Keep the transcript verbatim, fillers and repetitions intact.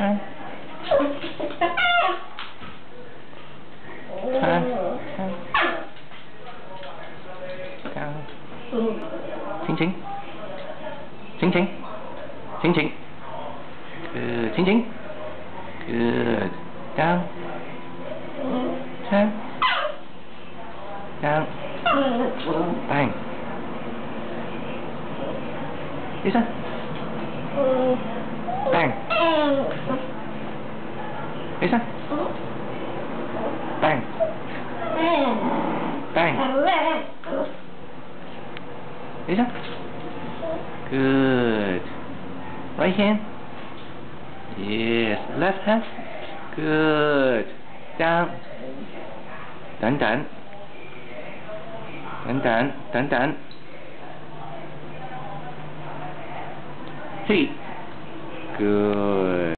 Turn. Turn. Turn. Down. Ching ching. Ching ching. Ching ching. Good. Ching ching. Good. Down. Turn. Down. Bang. Listen. Bang. Listen. Bang. Bang. Listen. Good. Right hand. Yes. Left hand. Good. Down.等等。等等。等等。Feet. Good.